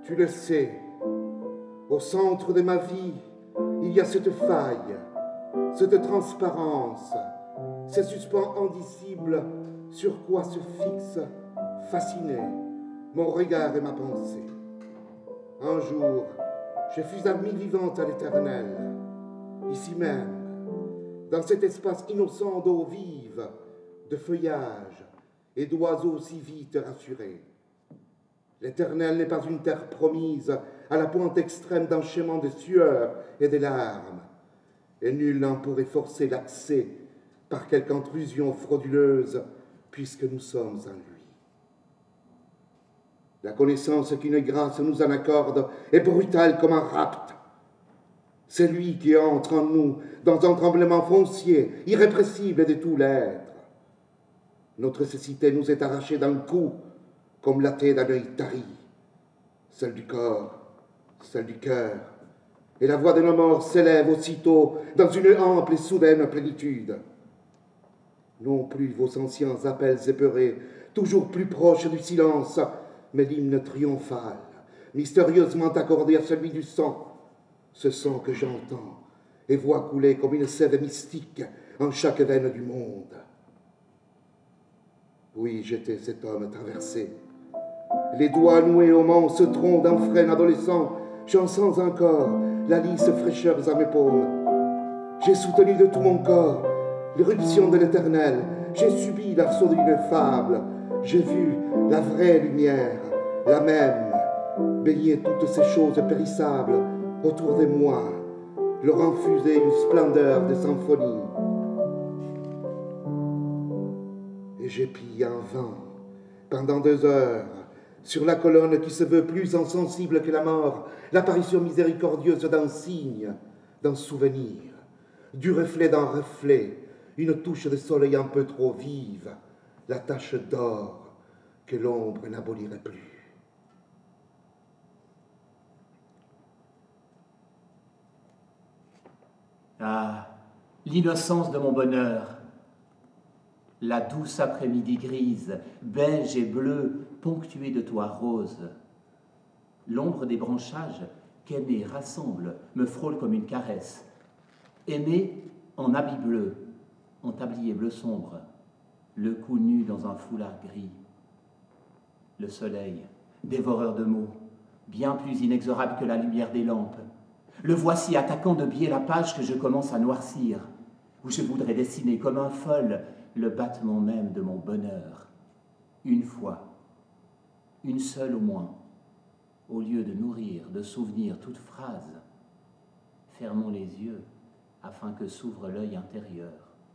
Tu le sais, au centre de ma vie, il y a cette faille, cette transparence, ces suspens indicibles sur quoi se fixe, fasciné, mon regard et ma pensée. Un jour, je fus amie vivante à l'Éternel, ici même, dans cet espace innocent d'eau vive, de feuillage et d'oiseaux si vite rassurés. L'Éternel n'est pas une terre promise à la pointe extrême d'enchaînement de sueur et de larmes, et nul n'en pourrait forcer l'accès par quelque intrusion frauduleuse, puisque nous sommes en lui. La connaissance qu'une grâce nous en accorde est brutale comme un rapt. C'est lui qui entre en nous dans un tremblement foncier, irrépressible de tout l'être. Notre cécité nous est arrachée d'un coup, comme la tête d'un œil tari, celle du corps, celle du cœur, et la voix de nos morts s'élève aussitôt dans une ample et soudaine plénitude. Non plus vos anciens appels épeurés, toujours plus proches du silence, mais l'hymne triomphal, mystérieusement accordé à celui du sang, ce sang que j'entends et vois couler comme une sève mystique en chaque veine du monde. Oui, j'étais cet homme traversé, les doigts noués au manse tronc d'un frêne adolescent, j'en sens encore la lisse fraîcheur à mes paumes. J'ai soutenu de tout mon corps l'éruption de l'Éternel, j'ai subi l'assaut d'une fable, j'ai vu la vraie lumière, la même, baigner toutes ces choses périssables autour de moi, leur infuser une splendeur de symphonie. Et j'épie en vain, pendant 2 heures, sur la colonne qui se veut plus insensible que la mort, l'apparition miséricordieuse d'un signe, d'un souvenir, du reflet d'un reflet, une touche de soleil un peu trop vive, la tache d'or que l'ombre n'abolirait plus. Ah, l'innocence de mon bonheur, la douce après-midi grise, beige et bleue, ponctuée de toits roses. L'ombre des branchages qu'aimer rassemble me frôle comme une caresse. Aimer en habit bleu, en tablier bleu sombre, le cou nu dans un foulard gris. Le soleil, dévoreur de mots, bien plus inexorable que la lumière des lampes. Le voici attaquant de biais la page que je commence à noircir, où je voudrais dessiner comme un folle le battement même de mon bonheur. Une fois, une seule au moins, au lieu de nourrir de souvenirs toute phrase. Fermons les yeux afin que s'ouvre l'œil intérieur.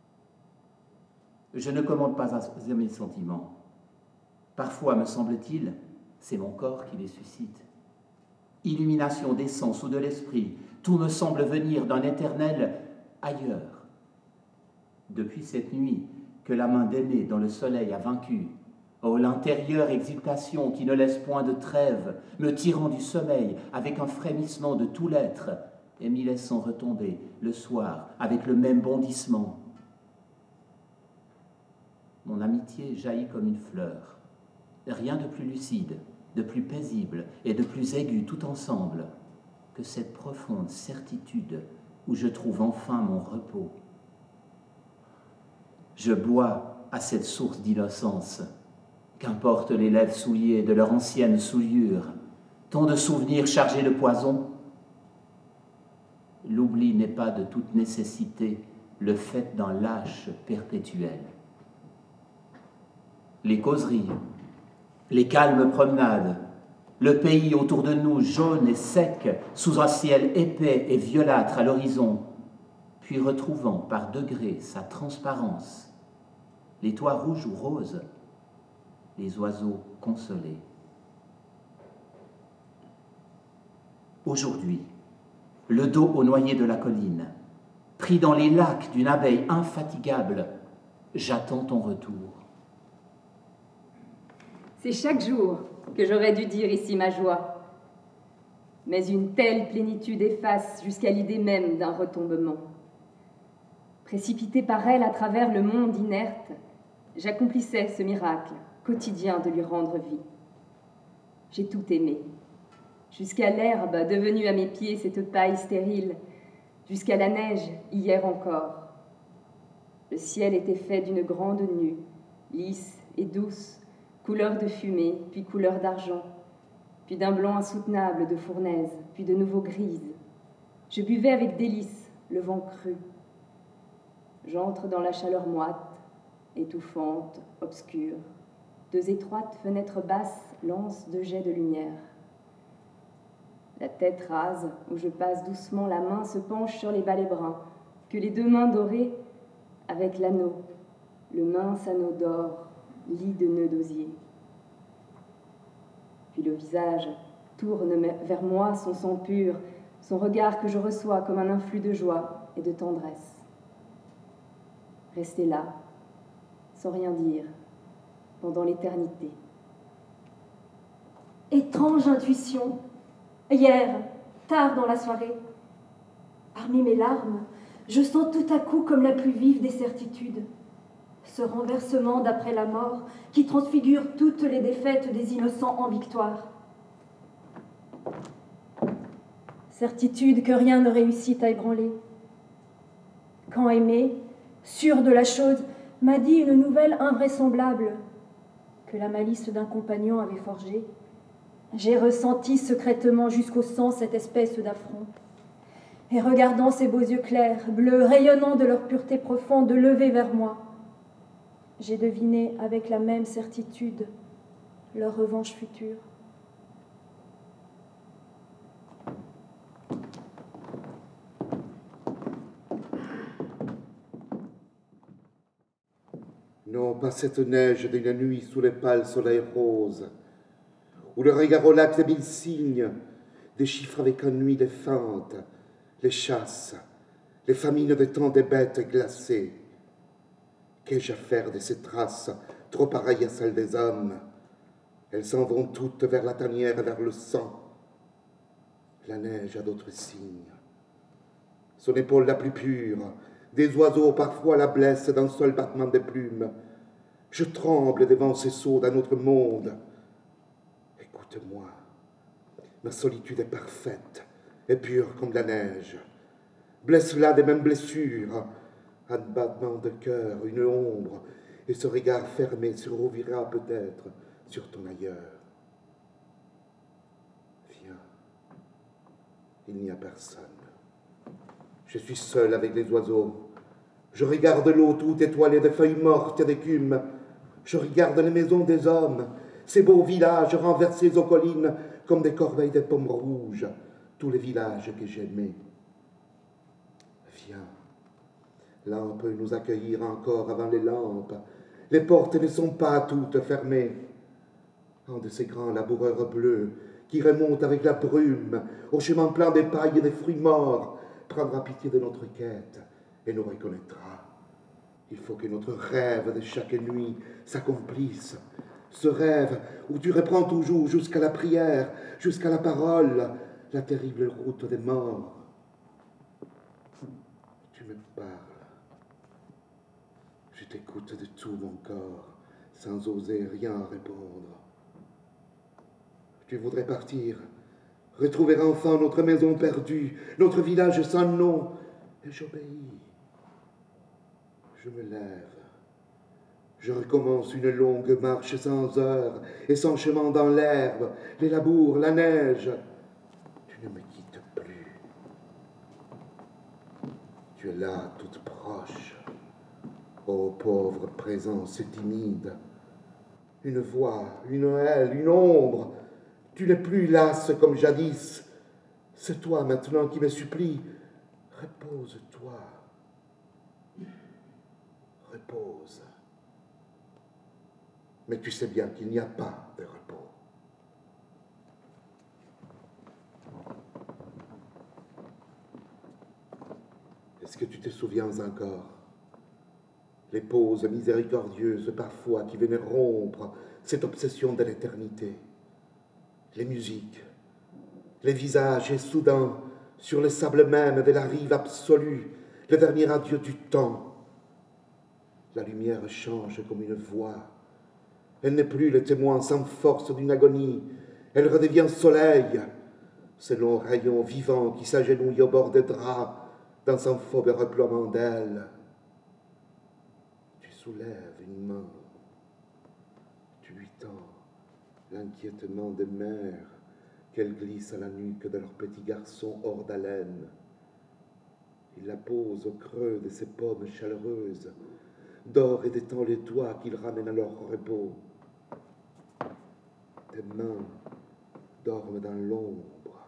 Je ne commande pas à mes sentiments. Parfois, me semble-t-il, c'est mon corps qui les suscite. Illumination des sens ou de l'esprit, tout me semble venir d'un éternel ailleurs. Depuis cette nuit que la main d'aimer dans le soleil a vaincu, oh, l'intérieure exultation qui ne laisse point de trêve, me tirant du sommeil avec un frémissement de tout l'être et m'y laissant retomber le soir avec le même bondissement. Mon amitié jaillit comme une fleur. Rien de plus lucide, de plus paisible et de plus aigu tout ensemble que cette profonde certitude où je trouve enfin mon repos. Je bois à cette source d'innocence. Qu'importe les lèvres souillées de leur ancienne souillure, tant de souvenirs chargés de poison. L'oubli n'est pas de toute nécessité le fait d'un lâche perpétuel. Les causeries, les calmes promenades, le pays autour de nous jaune et sec sous un ciel épais et violâtre à l'horizon, puis retrouvant par degrés sa transparence, les toits rouges ou roses, les oiseaux consolés. Aujourd'hui, le dos au noyer de la colline, pris dans les lacs d'une abeille infatigable, j'attends ton retour. C'est chaque jour que j'aurais dû dire ici ma joie. Mais une telle plénitude efface jusqu'à l'idée même d'un retombement. Précipité par elle à travers le monde inerte, j'accomplissais ce miracle quotidien de lui rendre vie. J'ai tout aimé, jusqu'à l'herbe devenue à mes pieds cette paille stérile, jusqu'à la neige hier encore. Le ciel était fait d'une grande nue, lisse et douce, couleur de fumée, puis couleur d'argent, puis d'un blanc insoutenable de fournaise, puis de nouveau grise. Je buvais avec délice le vent cru. J'entre dans la chaleur moite, étouffante, obscure. 2 étroites fenêtres basses lancent 2 jets de lumière. La tête rase, où je passe doucement la main, se penche sur les balais bruns, que les 2 mains dorées, avec l'anneau, le mince anneau d'or, lit de nœuds d'osier. Puis le visage tourne vers moi son sang pur, son regard que je reçois comme un influx de joie et de tendresse. Rester là, sans rien dire, pendant l'éternité. Étrange intuition. Hier, tard dans la soirée, parmi mes larmes, je sens tout à coup comme la plus vive des certitudes, ce renversement d'après la mort qui transfigure toutes les défaites des innocents en victoire. Certitude que rien ne réussit à ébranler. Quand Aimé, sûr de la chose, m'a dit une nouvelle invraisemblable que la malice d'un compagnon avait forgée, j'ai ressenti secrètement jusqu'au sang cette espèce d'affront. Et regardant ses beaux yeux clairs, bleus, rayonnant de leur pureté profonde, levés vers moi, j'ai deviné avec la même certitude leur revanche future. Non, pas cette neige d'une nuit sous les pâles soleils roses, où le regard au lac des 1000 signes déchiffre avec ennui les fentes, les chasses, les famines de tant des bêtes glacées. Qu'ai-je à faire de ces traces, trop pareilles à celles des hommes? Elles s'en vont toutes vers la tanière et vers le sang. La neige a d'autres signes. Son épaule la plus pure, des oiseaux parfois la blessent d'un seul battement des plumes. Je tremble devant ces sauts d'un autre monde. Écoute-moi, ma solitude est parfaite et pure comme la neige. Blesse-la des mêmes blessures, un battement de cœur, une ombre, et ce regard fermé se rouvira peut-être sur ton ailleurs. Viens, il n'y a personne. Je suis seul avec les oiseaux. Je regarde l'eau toute étoilée de feuilles mortes et d'écume. Je regarde les maisons des hommes, ces beaux villages renversés aux collines comme des corbeilles de pommes rouges, tous les villages que j'aimais. Viens, l'âme peut nous accueillir encore avant les lampes. Les portes ne sont pas toutes fermées. Un de ces grands laboureurs bleus qui remontent avec la brume au chemin plein des pailles et des fruits morts prendra pitié de notre quête et nous reconnaîtra. Il faut que notre rêve de chaque nuit s'accomplisse. Ce rêve où tu reprends toujours jusqu'à la prière, jusqu'à la parole, la terrible route des morts. Tu me parles. Je t'écoute de tout mon corps, sans oser rien répondre. Tu voudrais partir, retrouver enfin notre maison perdue, notre village sans nom, et j'obéis. Je me lève. Je recommence une longue marche sans heure et sans chemin dans l'herbe, les labours, la neige. Tu ne me quittes plus. Tu es là, toute proche. Ô pauvre présence timide. Une voix, une aile, une ombre. Tu n'es plus lasse comme jadis. C'est toi maintenant qui me supplie. Repose-toi. Repose. Mais tu sais bien qu'il n'y a pas de repos. Est-ce que tu te souviens encore? Les pauses miséricordieuses parfois qui venaient rompre cette obsession de l'éternité. Les musiques, les visages et soudain, sur le sable même de la rive absolue, le dernier adieu du temps. La lumière change comme une voix. Elle n'est plus le témoin sans force d'une agonie. Elle redevient soleil. ce long rayon vivant qui s'agenouille au bord des draps dans son phobe reploiement d'ailes. Tu soulèves une main, tu lui tends l'inquiétement des mères qu'elles glissent à la nuque de leur petit garçon hors d'haleine. Il la pose au creux de ses paumes chaleureuses, dort et détend les doigts qu'il ramène à leur repos. Tes mains dorment dans l'ombre.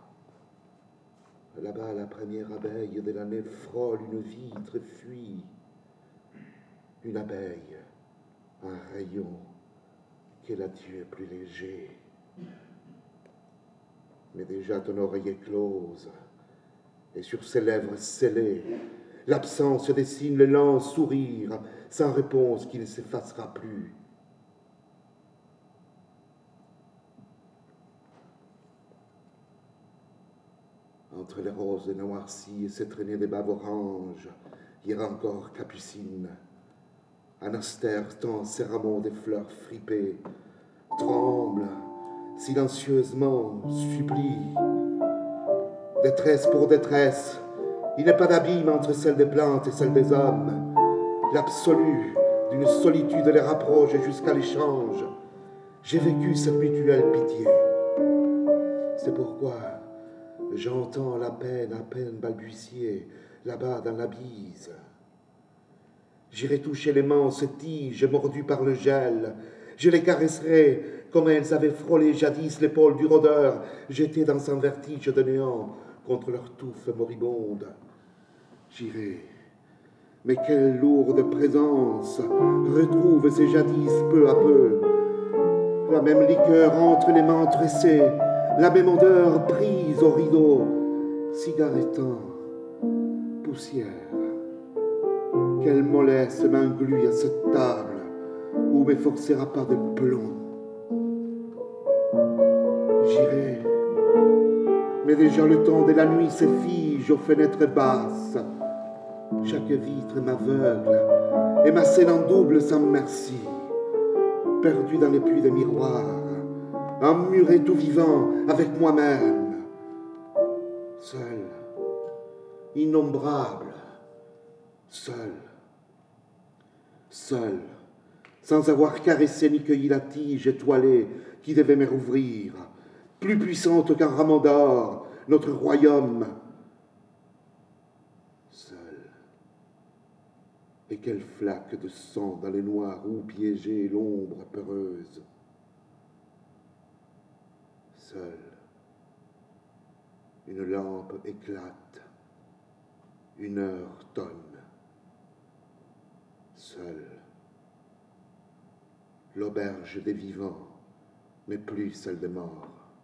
Là-bas, la première abeille de l'année frôle une vitre, fuit. Une abeille, un rayon, quel adieu plus léger. Mais déjà ton oreille est close, et sur ses lèvres scellées, l'absence dessine le lent sourire, sans réponse qui ne s'effacera plus. Entre les roses noircies et ces traînées des baves oranges, hier encore Capucine. Anastère tend ses rameaux des fleurs fripées, tremble, silencieusement, supplie. Détresse pour détresse, il n'est pas d'abîme entre celle des plantes et celle des hommes. L'absolu d'une solitude les rapproche jusqu'à l'échange. J'ai vécu cette mutuelle pitié. C'est pourquoi j'entends la peine à peine balbutier là-bas dans la bise. J'irai toucher les manses tiges mordues par le gel. Je les caresserai comme elles avaient frôlé jadis l'épaule du rôdeur, jeté dans un vertige de néant contre leur touffe moribonde. J'irai, mais quelle lourde présence retrouve ces jadis peu à peu. La même liqueur entre les mains tressées, la même odeur prise au rideau, cigarettant, poussière. Quelle mollesse m'engluit à cette table où m'efforcera pas de plomb. J'irai, mais déjà le temps de la nuit se fige aux fenêtres basses. Chaque vitre m'aveugle et ma scène en double sans merci. Perdu dans les puits des miroirs, emmuré tout vivant avec moi-même. Seul, innombrable, seul, sans avoir caressé ni cueilli la tige étoilée qui devait me rouvrir, plus puissante qu'un rameau d'or, notre royaume. Seul. Et quelle flaque de sang dans les noirs où piégeait l'ombre peureuse. Seul. Une lampe éclate. Une heure tonne. Seul. L'auberge des vivants, mais plus celle des morts.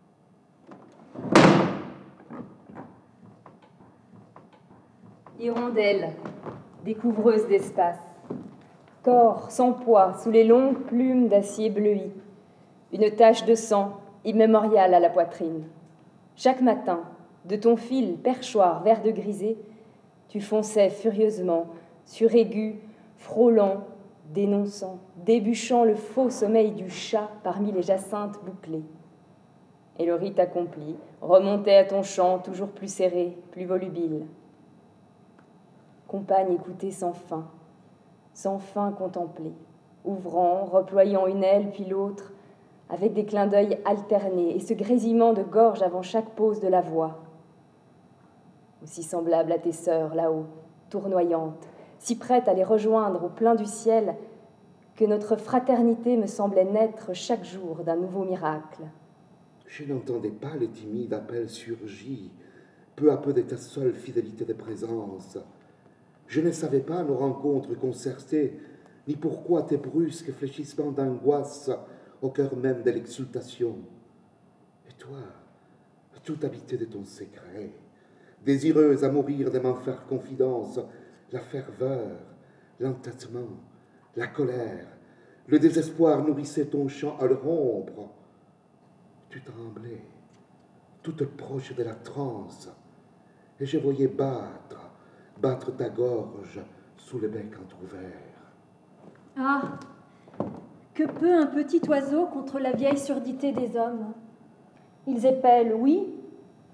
Hirondelle, découvreuse d'espace, corps sans poids sous les longues plumes d'acier bleui, une tache de sang immémoriale à la poitrine. Chaque matin, de ton fil perchoir vert de grisé, tu fonçais furieusement, suraigu, frôlant, dénonçant, débuchant le faux sommeil du chat parmi les jacinthes bouclées. Et le rite accompli, remontait à ton chant toujours plus serré, plus volubile. Compagne écoutée sans fin contemplée, ouvrant, reployant une aile puis l'autre, avec des clins d'œil alternés et ce grésillement de gorge avant chaque pause de la voix. Aussi semblable à tes sœurs là-haut, tournoyantes, si prête à les rejoindre au plein du ciel, que notre fraternité me semblait naître chaque jour d'un nouveau miracle. Je n'entendais pas les timides appels surgis, peu à peu de ta seule fidélité de présence. Je ne savais pas nos rencontres concertées, ni pourquoi tes brusques fléchissements d'angoisse au cœur même de l'exultation. Et toi, tout habité de ton secret, désireuse à mourir de m'en faire confidence, la ferveur, l'entêtement, la colère, le désespoir nourrissaient ton chant à le rompre. Tu tremblais, toute proche de la transe, et je voyais battre ta gorge sous le bec entrouvert. Ah, que peut un petit oiseau contre la vieille surdité des hommes? Ils épellent, oui,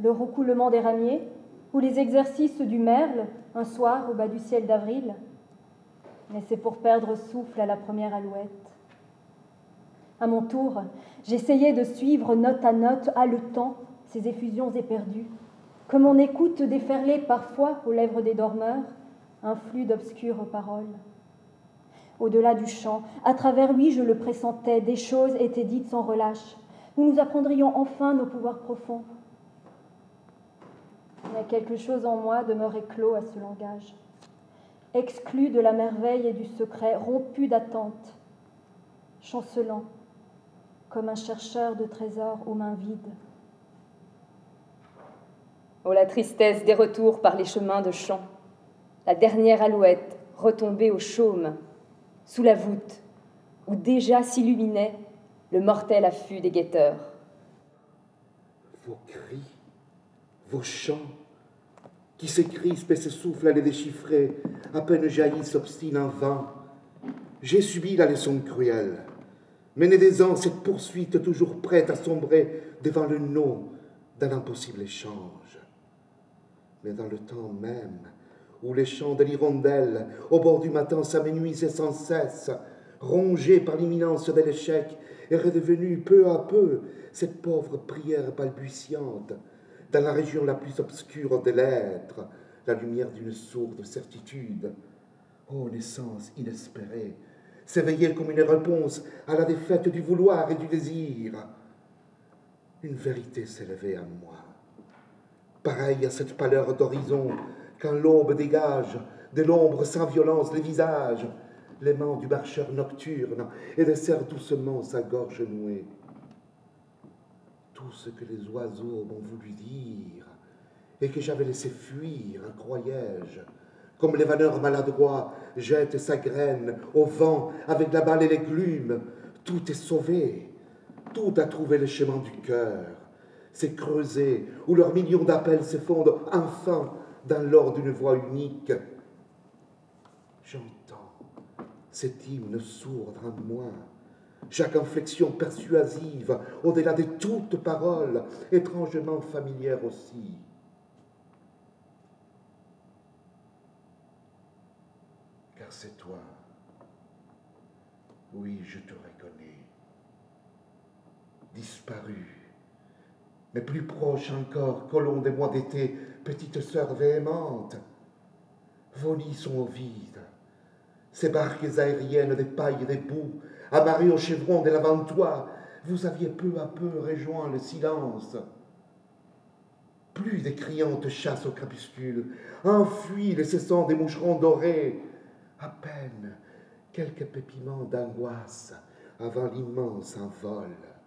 le roucoulement des ramiers ou les exercices du merle un soir au bas du ciel d'avril. Mais c'est pour perdre souffle à la première alouette. À mon tour, j'essayais de suivre note à note, haletant, ces effusions éperdues, comme on écoute déferler parfois aux lèvres des dormeurs un flux d'obscures paroles. Au-delà du chant, à travers lui, je le pressentais, des choses étaient dites sans relâche. Nous nous apprendrions enfin nos pouvoirs profonds. Mais quelque chose en moi demeurait clos à ce langage, exclu de la merveille et du secret, rompu d'attente, chancelant, comme un chercheur de trésors aux mains vides. Oh, la tristesse des retours par les chemins de champ, la dernière alouette retombée au chaume, sous la voûte, où déjà s'illuminait le mortel affût des guetteurs. Vos cris, vos chants, qui s'écrispent et s'essoufflent à les déchiffrer, à peine jaillis s'obstinent en vain. J'ai subi la leçon cruelle, ménédésant cette poursuite toujours prête à sombrer devant le non d'un impossible échange. Mais dans le temps même où les chants de l'hirondelle au bord du matin s'amenuisaient sans cesse, rongés par l'imminence de l'échec, est redevenue peu à peu cette pauvre prière balbutiante, dans la région la plus obscure de l'être, la lumière d'une sourde certitude. Ô naissance inespérée, s'éveillait comme une réponse à la défaite du vouloir et du désir. Une vérité s'élevait à moi, pareille à cette pâleur d'horizon quand l'aube dégage de l'ombre sans violence les visages, l'aimant du marcheur nocturne, et desserre doucement sa gorge nouée. Tout ce que les oiseaux m'ont voulu dire et que j'avais laissé fuir, croyais-je, comme l'évaneur maladroit jette sa graine au vent avec la balle et les glumes, tout est sauvé, tout a trouvé le chemin du cœur, s'est creusé où leurs millions d'appels se fondent enfin dans l'or d'une voix unique. J'entends cet hymne sourd en moi, chaque inflexion persuasive, au-delà de toute parole, étrangement familière aussi. Car c'est toi. Oui, je te reconnais. Disparu, mais plus proche encore qu'au long des mois d'été, petite sœur véhémente. Vos nids sont au vide. Ces barques aériennes des pailles et des boues, amarrées au chevron de l'avant-toit, vous aviez peu à peu rejoint le silence. Plus des criantes chasses au crépuscule, enfuis les cessants des moucherons dorés, à peine quelques pépiments d'angoisse avant l'immense envol.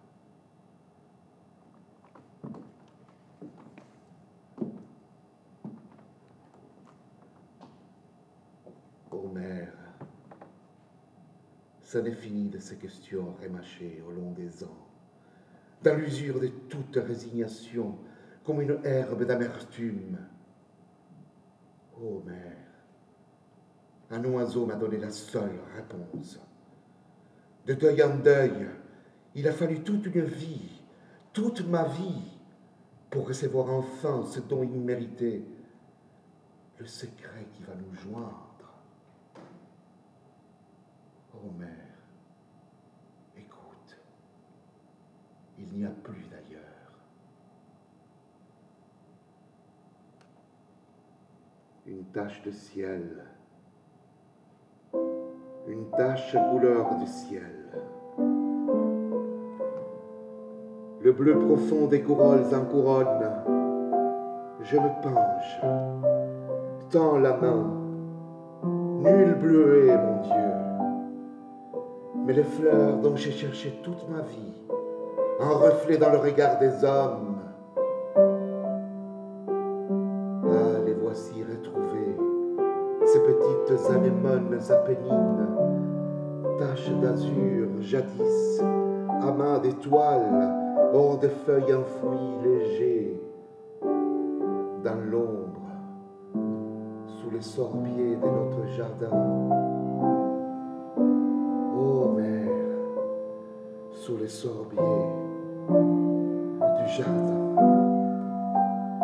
Ô mère, ça n'est fini de ces questions remâchées au long des ans, dans l'usure de toute résignation, comme une herbe d'amertume. Ô mère, un oiseau m'a donné la seule réponse. De deuil en deuil, il a fallu toute une vie, toute ma vie, pour recevoir enfin ce don immérité, le secret qui va nous joindre. Ô mère, écoute, il n'y a plus d'ailleurs. Une tache de ciel, une tache couleur du ciel. Le bleu profond des couronnes en couronne, je me penche, tends la main, nul bleuet, mon Dieu, mais les fleurs dont j'ai cherché toute ma vie, en reflet dans le regard des hommes. Ah, les voici retrouvées, ces petites anémones apennines, taches d'azur jadis, amas d'étoiles, hors des feuilles enfouies légers, dans l'ombre, sous les sorbiers de notre jardin. Ô mère, sous les sorbiers du jardin.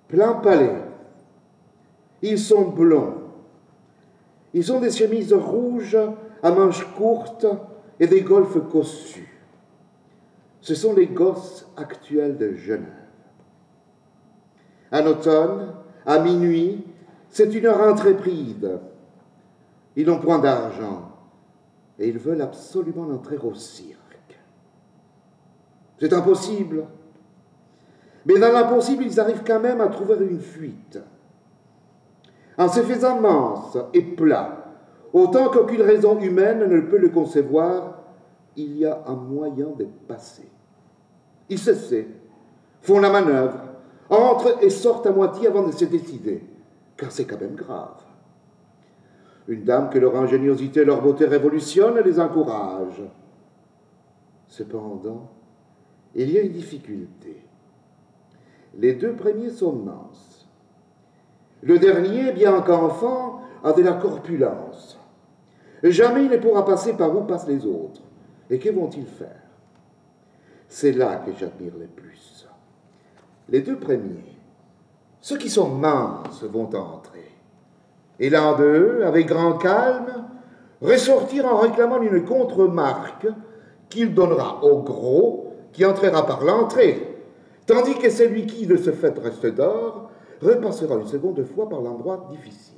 plein palais. Ils sont blonds. Ils ont des chemises rouges à manches courtes et des golfes cossus. Ce sont les gosses actuels de Genève. En automne, à minuit, c'est une heure intrépide. Ils n'ont point d'argent et ils veulent absolument entrer au cirque. C'est impossible. Mais dans l'impossible, ils arrivent quand même à trouver une fuite. En se faisant mince et plat, autant qu'aucune raison humaine ne peut le concevoir, il y a un moyen de passer. Ils s'essaient, font la manœuvre, entrent et sortent à moitié avant de se décider, car c'est quand même grave. Une dame que leur ingéniosité et leur beauté révolutionnent les encourage. Cependant, il y a une difficulté. Les deux premiers sont minces. Le dernier, bien qu'enfant, a de la corpulence. Jamais il ne pourra passer par où passent les autres. Et que vont-ils faire? C'est là que j'admire le plus. Les deux premiers, ceux qui sont minces, vont entrer. Et l'un d'eux, avec grand calme, ressortir en réclamant une contre-marque qu'il donnera au gros qui entrera par l'entrée, tandis que celui qui, de ce fait, reste d'or, repassera une seconde fois par l'endroit difficile.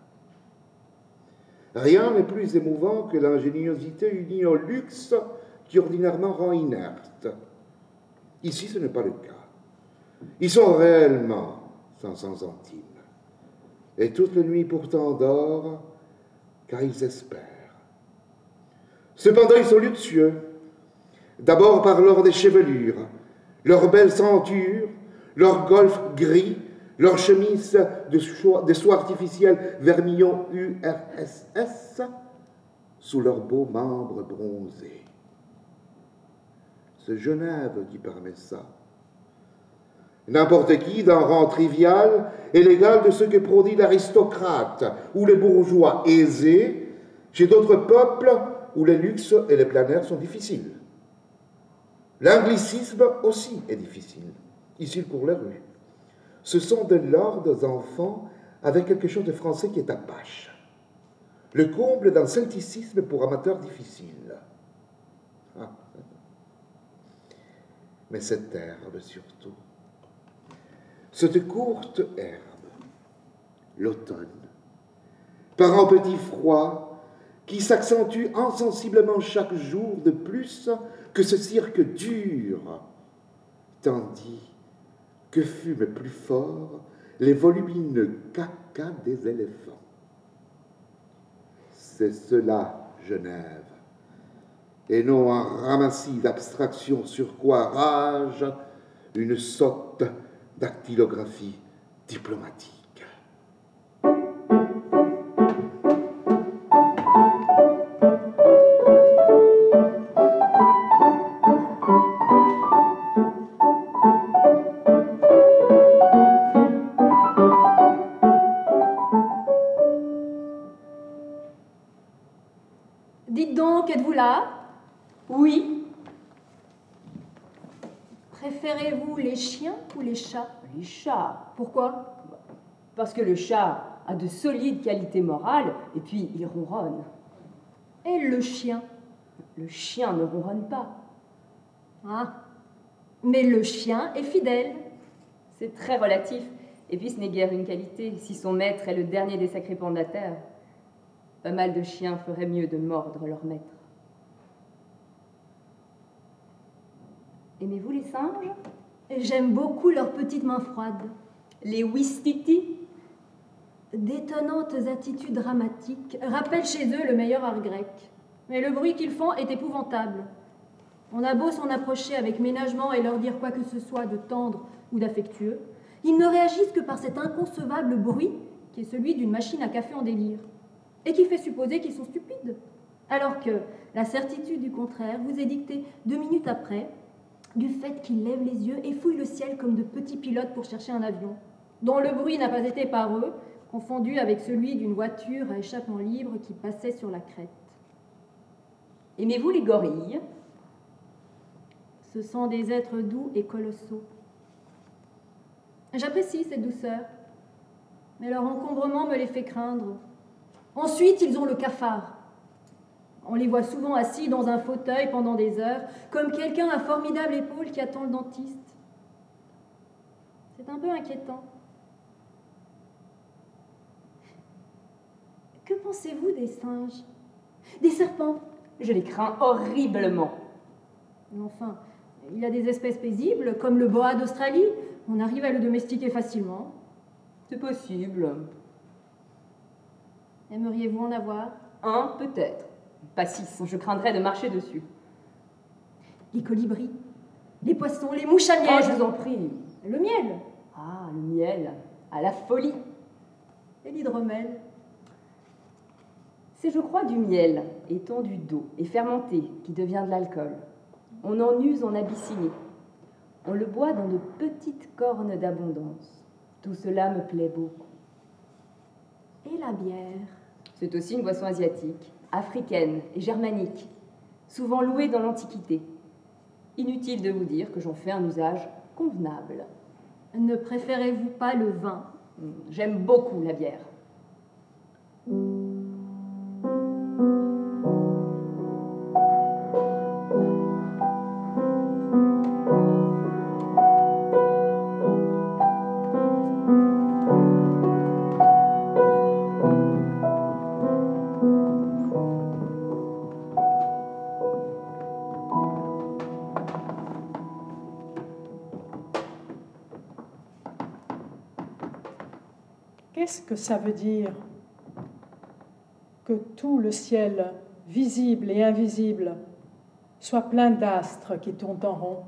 Rien n'est plus émouvant que l'ingéniosité unie au luxe qui ordinairement rend inerte. Ici, ce n'est pas le cas. Ils sont réellement 500 centimes. Et toutes les nuits pourtant dorment, car ils espèrent. Cependant, ils sont luxueux. D'abord par l'or des chevelures, leurs belles ceintures, leurs golfs gris, leurs chemises de soie artificielle vermillon URSS, sous leurs beaux membres bronzés. C'est Genève qui permet ça. N'importe qui, d'un rang trivial, est l'égal de ce que produit l'aristocrate ou les bourgeois aisés chez d'autres peuples où les luxes et les plein air sont difficiles. L'anglicisme aussi est difficile. Ici, il court les rues. Ce sont de lords enfants avec quelque chose de français qui est apache. Le comble d'un celticisme pour amateurs difficiles. Ah. Mais cette herbe surtout. Cette courte herbe, l'automne, par un petit froid qui s'accentue insensiblement chaque jour de plus que ce cirque dure, tandis que fument plus fort les volumineux caca des éléphants. C'est cela, Genève, et non un ramassis d'abstractions sur quoi rage une sotte dactylographie diplomatique. Dites donc, êtes-vous là? Oui. Préférez-vous les chiens ou les chats? Les chats. Pourquoi? Parce que le chat a de solides qualités morales et puis il ronronne. Et le chien? Le chien ne ronronne pas. Ah, mais le chien est fidèle. C'est très relatif. Et puis ce n'est guère une qualité si son maître est le dernier des sacripants de la terre. Pas mal de chiens feraient mieux de mordre leur maître. Aimez-vous les singes? J'aime beaucoup leurs petites mains froides. Les ouistiti? D'étonnantes attitudes dramatiques rappellent chez eux le meilleur art grec. Mais le bruit qu'ils font est épouvantable. On a beau s'en approcher avec ménagement et leur dire quoi que ce soit de tendre ou d'affectueux, ils ne réagissent que par cet inconcevable bruit qui est celui d'une machine à café en délire, et qui fait supposer qu'ils sont stupides, alors que la certitude du contraire vous est dictée 2 minutes après du fait qu'ils lèvent les yeux et fouillent le ciel comme de petits pilotes pour chercher un avion, dont le bruit n'a pas été par eux confondu avec celui d'une voiture à échappement libre qui passait sur la crête. Aimez-vous les gorilles? Ce sont des êtres doux et colossaux. J'apprécie cette douceur, mais leur encombrement me les fait craindre. Ensuite, ils ont le cafard. On les voit souvent assis dans un fauteuil pendant des heures, comme quelqu'un à formidable épaule qui attend le dentiste. C'est un peu inquiétant. Que pensez-vous des singes? Des serpents? Je les crains horriblement. Enfin, il y a des espèces paisibles, comme le boa d'Australie. On arrive à le domestiquer facilement. C'est possible. Aimeriez-vous en avoir? Un, peut-être. Pas 6, je craindrais de marcher dessus. Les colibris, les poissons, les mouches à Oh, miel. je vous en prie. Le miel. Ah, le miel, à la folie. Et l'hydromel. C'est, je crois, du miel, étendu d'eau et fermenté, qui devient de l'alcool. On en use en Abyssinie. On le boit dans de petites cornes d'abondance. Tout cela me plaît beaucoup. Et la bière? C'est aussi une boisson asiatique, africaine et germanique, souvent louée dans l'Antiquité. Inutile de vous dire que j'en fais un usage convenable. Ne préférez-vous pas le vin? J'aime beaucoup la bière. Qu'est-ce que ça veut dire que tout le ciel, visible et invisible, soit plein d'astres qui tournent en rond?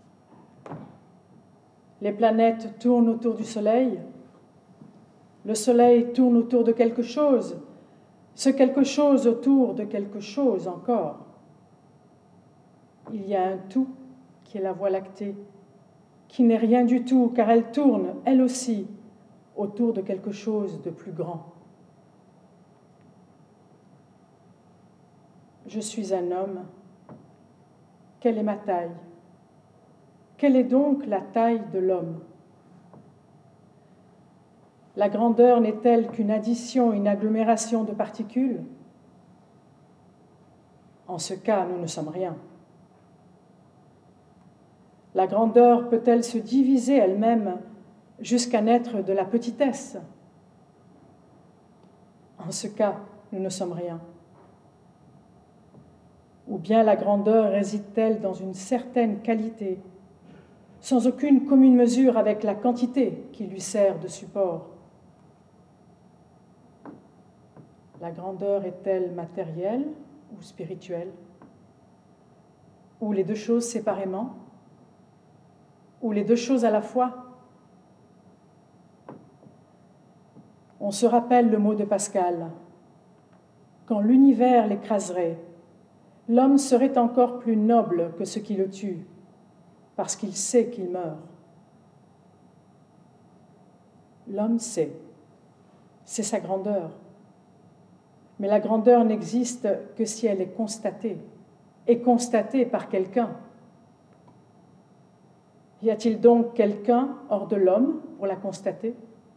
Les planètes tournent autour du Soleil, le Soleil tourne autour de quelque chose, ce quelque chose autour de quelque chose encore. Il y a un tout qui est la Voie lactée, qui n'est rien du tout, car elle tourne, elle aussi, autour de quelque chose de plus grand. Je suis un homme. Quelle est ma taille? Quelle est donc la taille de l'homme? La grandeur n'est-elle qu'une addition, une agglomération de particules? En ce cas, nous ne sommes rien. La grandeur peut-elle se diviser elle-même jusqu'à naître de la petitesse? En ce cas, nous ne sommes rien. Ou bien la grandeur réside-t-elle dans une certaine qualité, sans aucune commune mesure avec la quantité qui lui sert de support? La grandeur est-elle matérielle ou spirituelle? Ou les deux choses séparément? Ou les deux choses à la fois? On se rappelle le mot de Pascal. Quand l'univers l'écraserait, l'homme serait encore plus noble que ce qui le tue, parce qu'il sait qu'il meurt. L'homme sait, c'est sa grandeur. Mais la grandeur n'existe que si elle est constatée, et constatée par quelqu'un. Y a-t-il donc quelqu'un hors de l'homme pour la constater?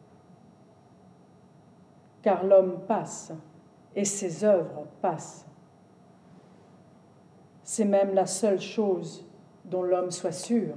Car l'homme passe, et ses œuvres passent. C'est même la seule chose dont l'homme soit sûr.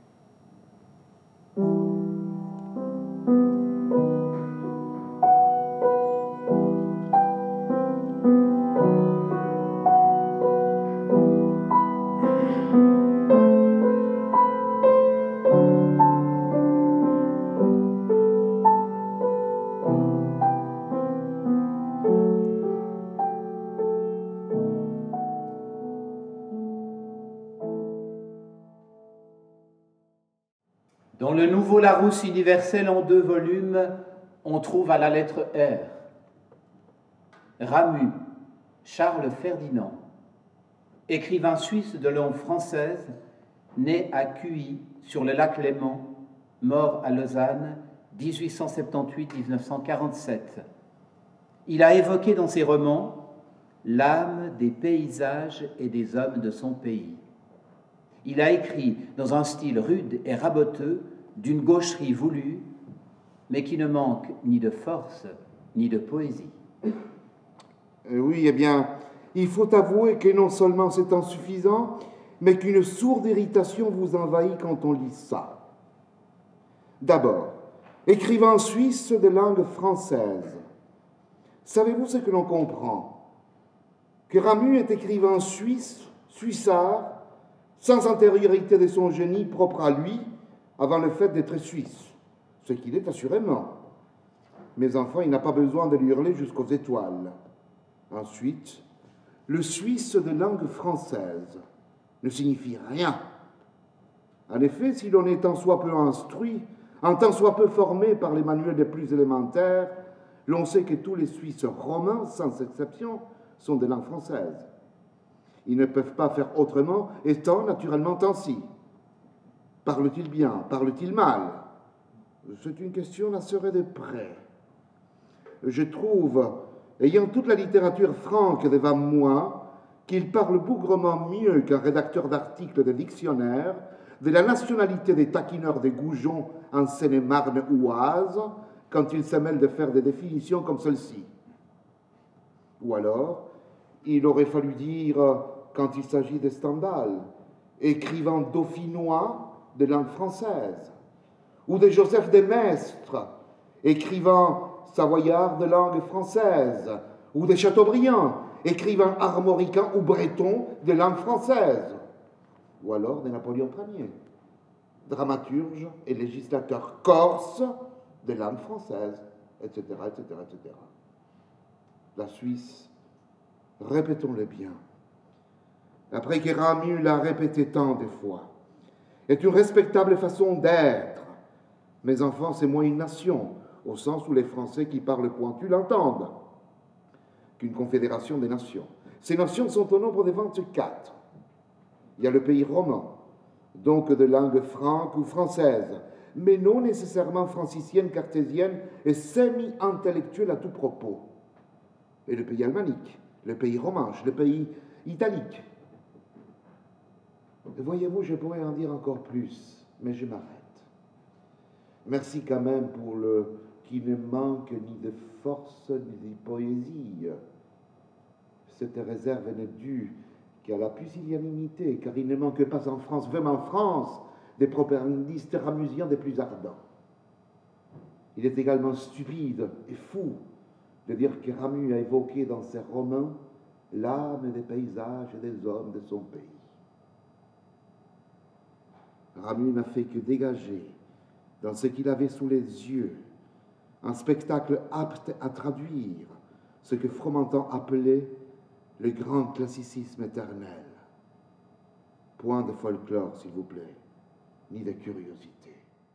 Dans le nouveau Larousse universel en 2 volumes, on trouve à la lettre R. Ramu, Charles Ferdinand, écrivain suisse de langue française, né à Cuy, sur le lac Léman, mort à Lausanne, 1878-1947. Il a évoqué dans ses romans l'âme des paysages et des hommes de son pays. Il a écrit, dans un style rude et raboteux, d'une gaucherie voulue, mais qui ne manque ni de force, ni de poésie. Oui, eh bien, il faut avouer que non seulement c'est insuffisant, mais qu'une sourde irritation vous envahit quand on lit ça. D'abord, écrivain suisse de langue française. Savez-vous ce que l'on comprend? Que Ramus est écrivain suisse, suissard, sans antériorité de son génie propre à lui, avant le fait d'être suisse, ce qu'il est assurément. Mais enfin, il n'a pas besoin de lui hurler jusqu'aux étoiles. Ensuite, le suisse de langue française ne signifie rien. En effet, si l'on est tant soit peu instruit, en tant soit peu formé par les manuels les plus élémentaires, l'on sait que tous les Suisses romains, sans exception, sont de langue française. Ils ne peuvent pas faire autrement, étant naturellement ainsi. Parle-t-il bien? Parle-t-il mal? C'est une question à serrer de près. Je trouve, ayant toute la littérature franque devant moi, qu'il parle bougrement mieux qu'un rédacteur d'articles de dictionnaire de la nationalité des taquineurs des goujons en Seine-et-Marne ou Oise, quand il se mêle de faire des définitions comme celle-ci. Ou alors, il aurait fallu dire, quand il s'agit de Stendhal, écrivain dauphinois de langue française, ou de Joseph de Maistre, écrivain savoyard de langue française, ou de Chateaubriand, écrivain armoricain ou breton de langue française, ou alors de Napoléon Ier, dramaturge et législateur corse de langue française, etc., etc., etc. La Suisse, répétons-le bien, après que Ramus l'a répété tant de fois, est une respectable façon d'être, mais enfin c'est moins une nation, au sens où les Français qui parlent pointu l'entendent, qu'une confédération des nations. Ces nations sont au nombre de 24. Il y a le pays roman, donc de langue franque ou française, mais non nécessairement francicienne, cartésienne et semi-intellectuelle à tout propos. Et le pays almanique, le pays romanche, le pays italique. Voyez-vous, je pourrais en dire encore plus, mais je m'arrête. Merci quand même pour le qui ne manque ni de force ni de poésie. Cette réserve n'est due qu'à la pusillanimité, car il ne manque pas en France, même en France, des propagandistes ramusiens des plus ardents. Il est également stupide et fou de dire que Ramus a évoqué dans ses romans l'âme des paysages et des hommes de son pays. Ramus n'a fait que dégager, dans ce qu'il avait sous les yeux, un spectacle apte à traduire ce que Fromentin appelait le grand classicisme éternel. Point de folklore, s'il vous plaît, ni de curiosité.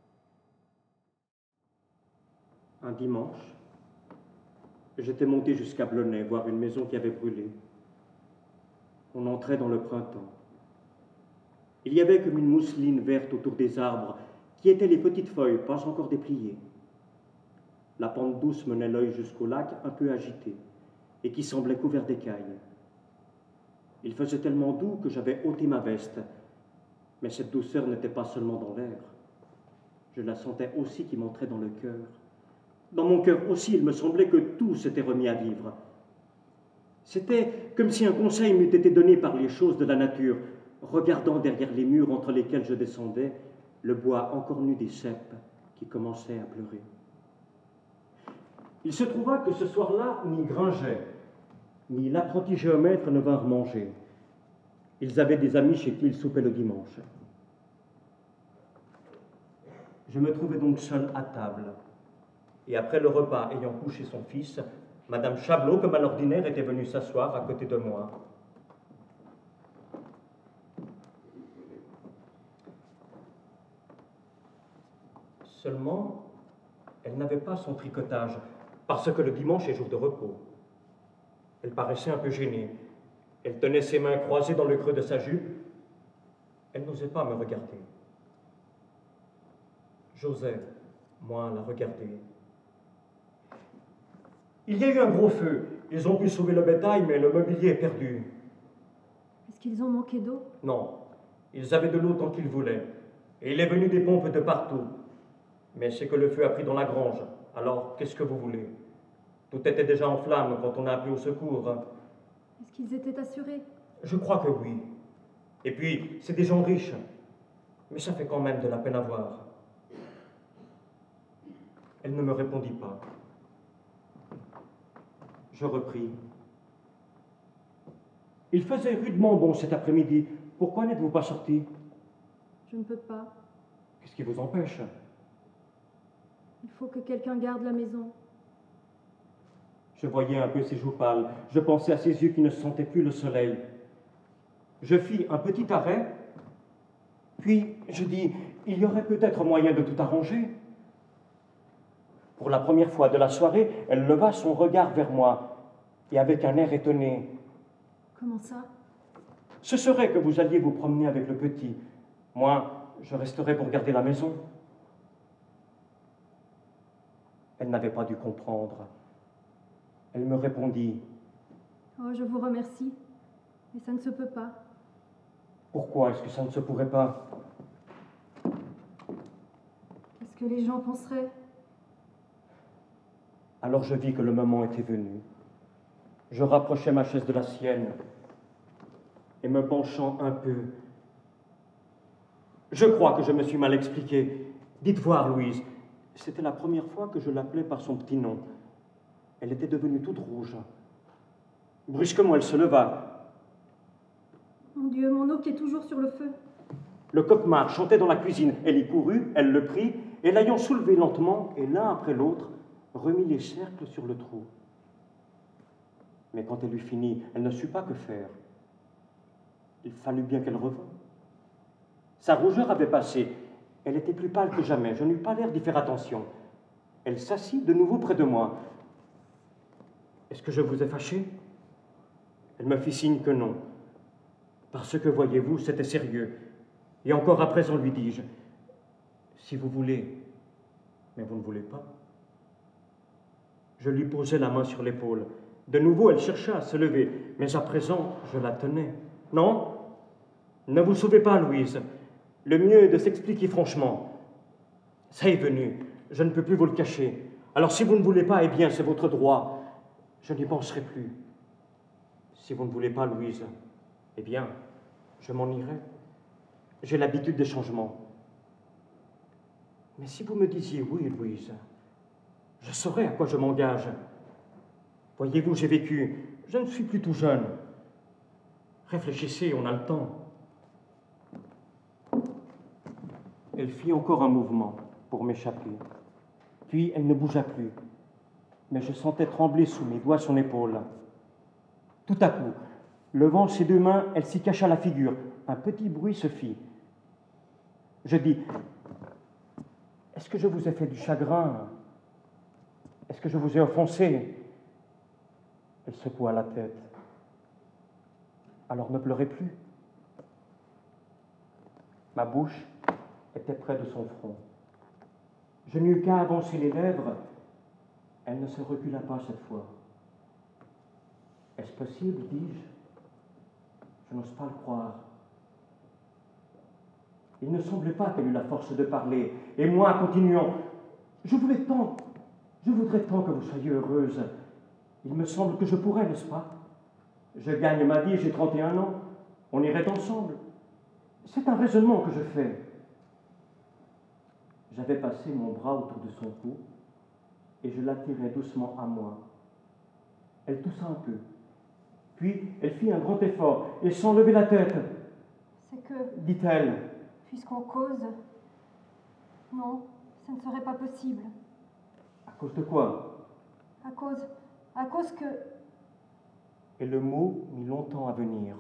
Un dimanche, j'étais monté jusqu'à Blonay, voir une maison qui avait brûlé. On entrait dans le printemps. Il y avait comme une mousseline verte autour des arbres, qui étaient les petites feuilles, pas encore dépliées. La pente douce menait l'œil jusqu'au lac, un peu agité, et qui semblait couvert d'écailles. Il faisait tellement doux que j'avais ôté ma veste, mais cette douceur n'était pas seulement dans l'air. Je la sentais aussi qui m'entrait dans le cœur. Dans mon cœur aussi, il me semblait que tout s'était remis à vivre. C'était comme si un conseil m'eût été donné par les choses de la nature, regardant derrière les murs entre lesquels je descendais, le bois encore nu des cèpes qui commençaient à pleurer. Il se trouva que ce soir-là, ni Gringet, ni l'apprenti géomètre ne vinrent manger. Ils avaient des amis chez qui ils soupaient le dimanche. Je me trouvais donc seul à table. Et après le repas ayant couché son fils, Madame Chablot, comme à l'ordinaire, était venue s'asseoir à côté de moi. Seulement, elle n'avait pas son tricotage, parce que le dimanche est jour de repos. Elle paraissait un peu gênée. Elle tenait ses mains croisées dans le creux de sa jupe. Elle n'osait pas me regarder. J'osais, moi, la regarder. Il y a eu un gros feu. Ils ont pu sauver le bétail, mais le mobilier est perdu. Est-ce qu'ils ont manqué d'eau? Non, ils avaient de l'eau tant qu'ils voulaient. Et il est venu des pompes de partout. Mais c'est que le feu a pris dans la grange. Alors, qu'est-ce que vous voulez? Tout était déjà en flammes quand on a appelé au secours. Est-ce qu'ils étaient assurés? Je crois que oui. Et puis, c'est des gens riches. Mais ça fait quand même de la peine à voir. Elle ne me répondit pas. Je repris. Il faisait rudement bon cet après-midi. Pourquoi n'êtes-vous pas sorti? Je ne peux pas. Qu'est-ce qui vous empêche? Il faut que quelqu'un garde la maison. Je voyais un peu ses joues pâles. Je pensais à ses yeux qui ne sentaient plus le soleil. Je fis un petit arrêt, puis je dis, il y aurait peut-être moyen de tout arranger. Pour la première fois de la soirée, elle leva son regard vers moi, et avec un air étonné. Comment ça? Ce serait que vous alliez vous promener avec le petit. Moi, je resterai pour garder la maison. Elle n'avait pas dû comprendre. Elle me répondit. Oh, je vous remercie, mais ça ne se peut pas. Pourquoi est-ce que ça ne se pourrait pas? Qu'est-ce que les gens penseraient? Alors je vis que le moment était venu. Je rapprochai ma chaise de la sienne et me penchant un peu. Je crois que je me suis mal expliqué. Dites voir, Louise, c'était la première fois que je l'appelais par son petit nom. Elle était devenue toute rouge. Brusquement, elle se leva. Mon Dieu, mon eau qui est toujours sur le feu. Le coq-mare chantait dans la cuisine. Elle y courut, elle le prit, et l'ayant soulevé lentement, et l'un après l'autre, remit les cercles sur le trou. Mais quand elle eut fini, elle ne sut pas que faire. Il fallut bien qu'elle revînt. Sa rougeur avait passé. Elle était plus pâle que jamais. Je n'eus pas l'air d'y faire attention. Elle s'assit de nouveau près de moi. « Est-ce que je vous ai fâché ?» Elle me fit signe que non. Parce que, voyez-vous, c'était sérieux. Et encore à présent, lui dis-je, « Si vous voulez, mais vous ne voulez pas. » Je lui posai la main sur l'épaule. De nouveau, elle chercha à se lever, mais à présent, je la tenais. « Non, ne vous sauvez pas, Louise. Le mieux est de s'expliquer franchement. Ça est venu, je ne peux plus vous le cacher. Alors si vous ne voulez pas, eh bien, c'est votre droit. Je n'y penserai plus. Si vous ne voulez pas, Louise, eh bien, je m'en irai. J'ai l'habitude des changements. Mais si vous me disiez oui, Louise, je saurais à quoi je m'engage. Voyez-vous, j'ai vécu. Je ne suis plus tout jeune. Réfléchissez, on a le temps. » Elle fit encore un mouvement pour m'échapper. Puis elle ne bougea plus. Mais je sentais trembler sous mes doigts son épaule. Tout à coup, levant ses deux mains, elle s'y cacha la figure. Un petit bruit se fit. Je dis, « Est-ce que je vous ai fait du chagrin? Est-ce que je vous ai offensé ?» Elle secoua la tête. « Alors ne pleurez plus. » Ma bouche était près de son front. Je n'eus qu'à avancer les lèvres. Elle ne se recula pas cette fois. « Est-ce possible, dis-je? Je n'ose pas le croire. » Il ne semblait pas qu'elle eût la force de parler. Et moi, continuant, « Je voudrais tant que vous soyez heureuse. Il me semble que je pourrais, n'est-ce pas? Je gagne ma vie, j'ai 31 ans. On irait ensemble. C'est un raisonnement que je fais. » J'avais passé mon bras autour de son cou et je l'attirai doucement à moi. Elle toussa un peu. Puis elle fit un grand effort et sans lever la tête. « C'est que... » dit-elle. « Puisqu'on cause... Non, ça ne serait pas possible. » À cause de quoi? À cause que... Et le mot mit longtemps à venir.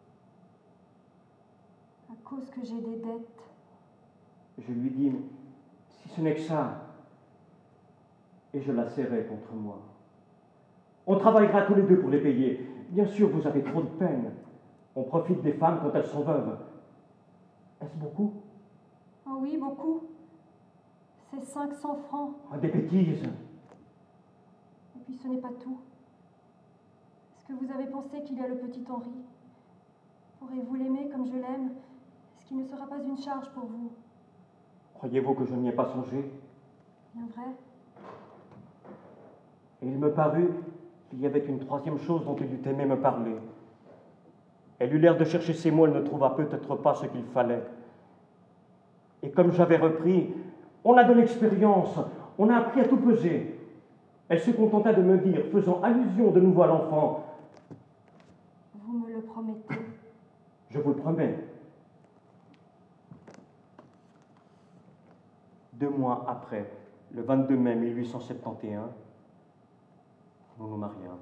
À cause que j'ai des dettes. Je lui dis, mais si ce n'est que ça. Et je la serrai contre moi. On travaillera tous les deux pour les payer. Bien sûr, vous avez trop de peine. On profite des femmes quand elles sont veuves. Est-ce beaucoup? Oh oui, beaucoup. C'est 500 francs. Ah, des bêtises. Et puis ce n'est pas tout. Est-ce que vous avez pensé qu'il y a le petit Henri? Pourrez-vous l'aimer comme je l'aime? Est-ce qu'il ne sera pas une charge pour vous? Croyez-vous que je n'y ai pas songé? Bien vrai. Et il me parut qu'il y avait une troisième chose dont il eût aimé me parler. Elle eut l'air de chercher ces mots, elle ne trouva peut-être pas ce qu'il fallait. Et comme j'avais repris, on a de l'expérience, on a appris à tout peser. Elle se contenta de me dire, faisant allusion de nouveau à l'enfant, « Vous me le promettez ?» ?»« Je vous le promets. » 2 mois après, le 22 mai 1871, nous nous mariâmes.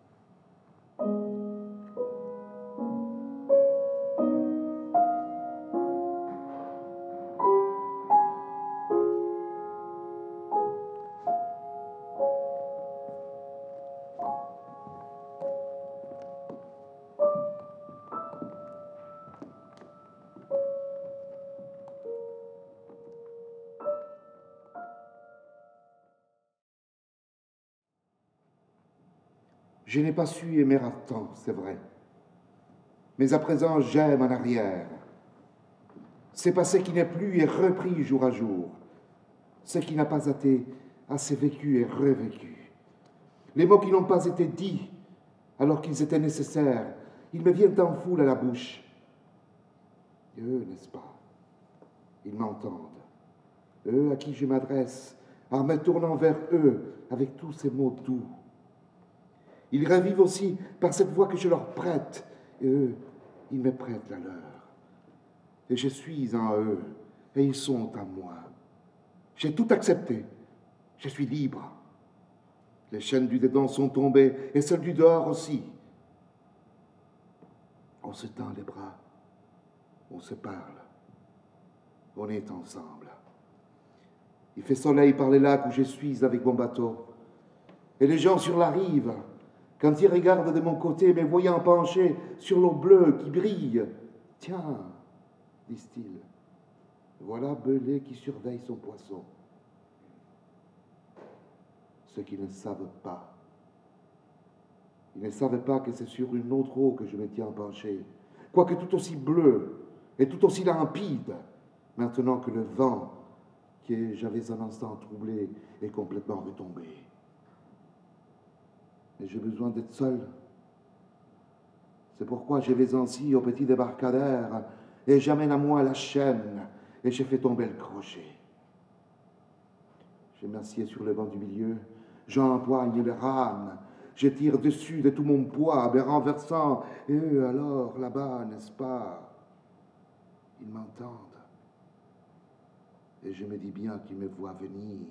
Je n'ai pas su aimer à temps, c'est vrai. Mais à présent, j'aime en arrière. C'est passé qui n'est plus et repris jour à jour. Ce qui n'a pas été assez vécu et revécu. Les mots qui n'ont pas été dits alors qu'ils étaient nécessaires, ils me viennent en foule à la bouche. Et eux, n'est-ce pas? Ils m'entendent. Eux à qui je m'adresse, en me tournant vers eux avec tous ces mots doux. Ils revivent aussi par cette voix que je leur prête, et eux, ils me prêtent la leur. Et je suis en eux, et ils sont en moi. J'ai tout accepté. Je suis libre. Les chaînes du dedans sont tombées, et celles du dehors aussi. On se tend les bras, on se parle, on est ensemble. Il fait soleil par les lacs où je suis avec mon bateau, et les gens sur la rive, quand ils regardent de mon côté, me voyant penché sur l'eau bleue qui brille, « Tiens, disent-ils, voilà Belay qui surveille son poisson. » Ce qu'ils ne savent pas. Ils ne savent pas que c'est sur une autre eau que je me tiens penché, quoique tout aussi bleu et tout aussi limpide, maintenant que le vent, que j'avais un instant troublé, est complètement retombé. Et j'ai besoin d'être seul. C'est pourquoi je vais ainsi au petit débarcadère et j'amène à moi la chaîne et je fais tomber le crochet. Je m'assieds sur le banc du milieu, j'empoigne le rame, je tire dessus de tout mon poids, me renversant, et eux alors, là-bas, n'est-ce pas, ils m'entendent. Et je me dis bien qu'ils me voient venir.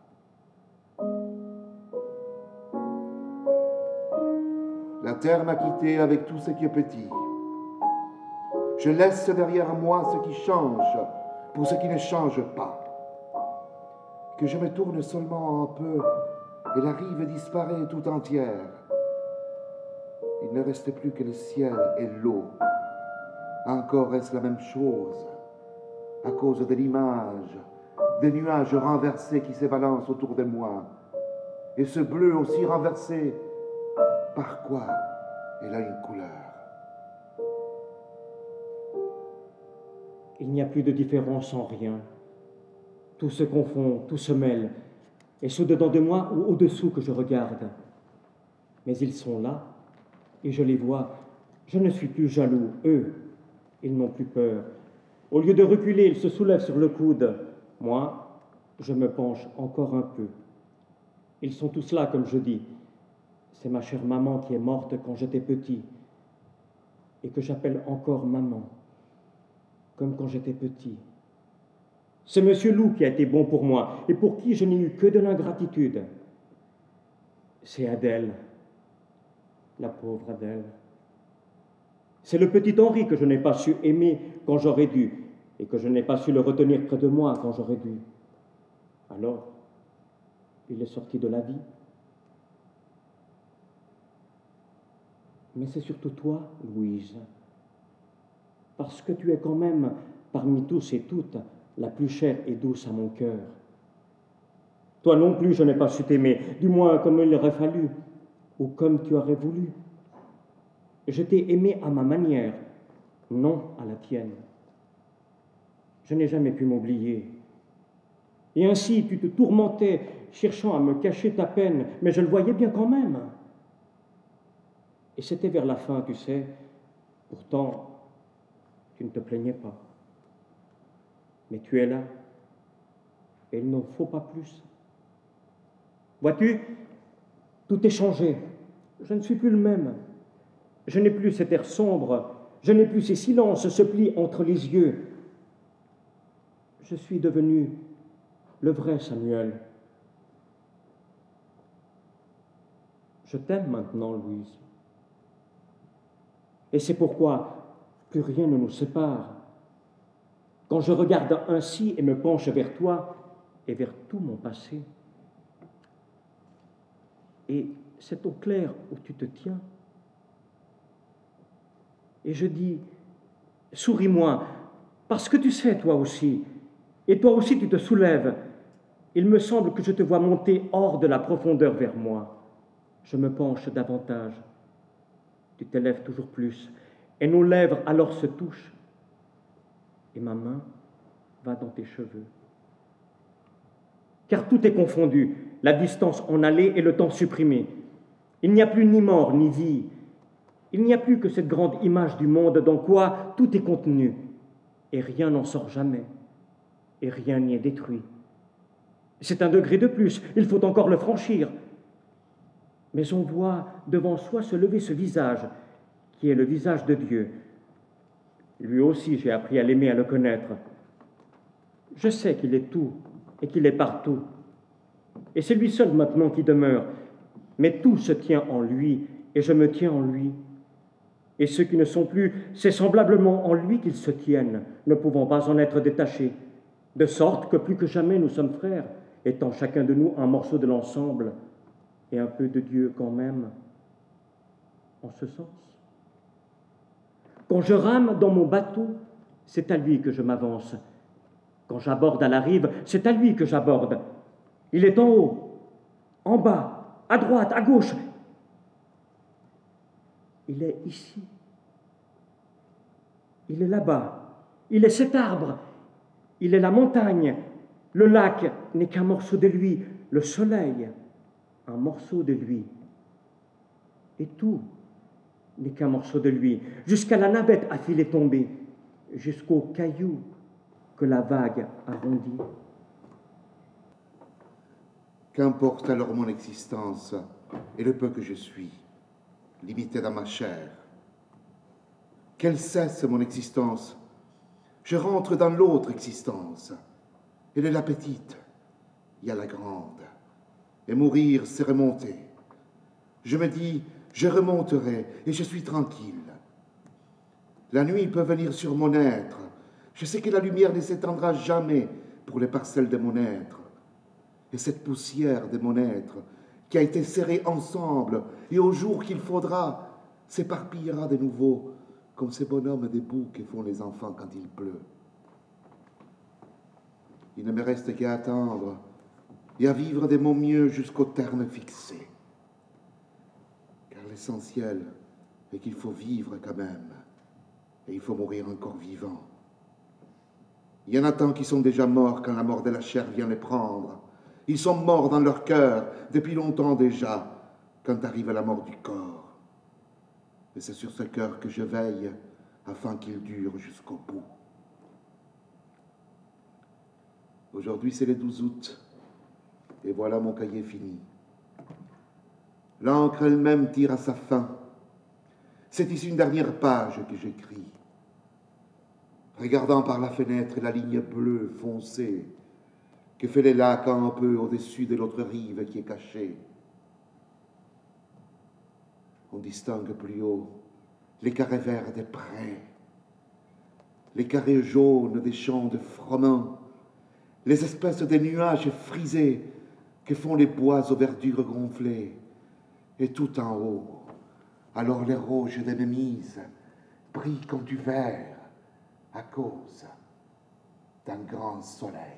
La terre m'a quitté avec tout ce qui est petit. Je laisse derrière moi ce qui change pour ce qui ne change pas. Que je me tourne seulement un peu et la rive disparaît tout entière. Il ne reste plus que le ciel et l'eau. Encore est-ce la même chose, à cause de l'image des nuages renversés qui s'ébalancent autour de moi. Et ce bleu aussi renversé, par quoi il a une couleur. Il n'y a plus de différence en rien. Tout se confond, tout se mêle, et c'est dedans de moi ou au-dessous que je regarde. Mais ils sont là, et je les vois. Je ne suis plus jaloux, eux, ils n'ont plus peur. Au lieu de reculer, ils se soulèvent sur le coude. Moi, je me penche encore un peu. Ils sont tous là, comme je dis. C'est ma chère maman qui est morte quand j'étais petit, et que j'appelle encore maman, comme quand j'étais petit. C'est Monsieur Loup qui a été bon pour moi, et pour qui je n'ai eu que de l'ingratitude. C'est Adèle, la pauvre Adèle. C'est le petit Henri que je n'ai pas su aimer quand j'aurais dû, et que je n'ai pas su le retenir près de moi quand j'aurais dû. Alors, il est sorti de la vie. Mais c'est surtout toi, Louise, parce que tu es quand même, parmi tous et toutes, la plus chère et douce à mon cœur. Toi non plus, je n'ai pas su t'aimer, du moins comme il aurait fallu, ou comme tu aurais voulu. Je t'ai aimé à ma manière, non à la tienne. Je n'ai jamais pu m'oublier. Et ainsi, tu te tourmentais, cherchant à me cacher ta peine, mais je le voyais bien quand même. Et c'était vers la fin, tu sais. Pourtant, tu ne te plaignais pas. Mais tu es là, et il n'en faut pas plus. Vois-tu, tout est changé. Je ne suis plus le même. Je n'ai plus cet air sombre, je n'ai plus ces silences, ce pli entre les yeux. Je suis devenu le vrai Samuel. Je t'aime maintenant, Louise. Et c'est pourquoi plus rien ne nous sépare. Quand je regarde ainsi et me penche vers toi et vers tout mon passé, et c'est au clair où tu te tiens, et je dis, souris-moi, parce que tu sais, toi aussi, et toi aussi tu te soulèves. Il me semble que je te vois monter hors de la profondeur vers moi. Je me penche davantage. Tu t'élèves toujours plus, et nos lèvres alors se touchent, et ma main va dans tes cheveux. Car tout est confondu, la distance en allée et le temps supprimé. Il n'y a plus ni mort ni vie. Il n'y a plus que cette grande image du monde dans quoi tout est contenu, et rien n'en sort jamais, et rien n'y est détruit. C'est un degré de plus, il faut encore le franchir. Mais on voit devant soi se lever ce visage, qui est le visage de Dieu. Lui aussi, j'ai appris à l'aimer, à le connaître. Je sais qu'il est tout et qu'il est partout. Et c'est lui seul maintenant qui demeure. Mais tout se tient en lui et je me tiens en lui. Et ceux qui ne sont plus, c'est semblablement en lui qu'ils se tiennent, ne pouvant pas en être détachés. De sorte que plus que jamais nous sommes frères, étant chacun de nous un morceau de l'ensemble et un peu de Dieu quand même, en ce sens. Quand je rame dans mon bateau, c'est à lui que je m'avance. Quand j'aborde à la rive, c'est à lui que j'aborde. Il est en haut, en bas, à droite, à gauche. Il est ici. Il est là-bas. Il est cet arbre. Il est la montagne. Le lac n'est qu'un morceau de lui. Le soleil, un morceau de lui. Et tout n'est qu'un morceau de lui. Jusqu'à la navette à filet tombé, jusqu'au caillou que la vague arrondit. Qu'importe alors mon existence et le peu que je suis, limité dans ma chair. Qu'elle cesse mon existence. Je rentre dans l'autre existence. Elle est la petite, il y a la grande. Et mourir, c'est remonter. Je me dis, je remonterai et je suis tranquille. La nuit peut venir sur mon être. Je sais que la lumière ne s'étendra jamais pour les parcelles de mon être. Et cette poussière de mon être, qui a été serrée ensemble, et au jour qu'il faudra, s'éparpillera de nouveau, comme ces bonhommes des boues que font les enfants quand il pleut. Il ne me reste qu'à attendre et à vivre de mon mieux jusqu'au terme fixé. Car l'essentiel est qu'il faut vivre quand même, et il faut mourir encore vivant. Il y en a tant qui sont déjà morts quand la mort de la chair vient les prendre. Ils sont morts dans leur cœur depuis longtemps déjà, quand arrive la mort du corps. Et c'est sur ce cœur que je veille, afin qu'il dure jusqu'au bout. Aujourd'hui, c'est le 12 août, et voilà mon cahier fini. L'encre elle-même tire à sa fin. C'est ici une dernière page que j'écris. Regardant par la fenêtre la ligne bleue foncée que fait les lacs un peu au-dessus de l'autre rive qui est cachée. On distingue plus haut les carrés verts des prés, les carrés jaunes des champs de froment, les espèces de nuages frisés que font les bois aux verdures gonflées. Et tout en haut, alors les roches des mémises brillent comme du verre à cause d'un grand soleil.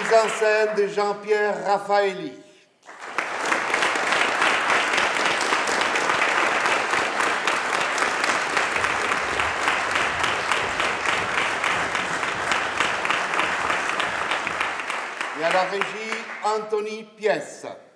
Mise en scène de Jean-Pierre Raffaelli. Et à la régie, Anthony Pièce.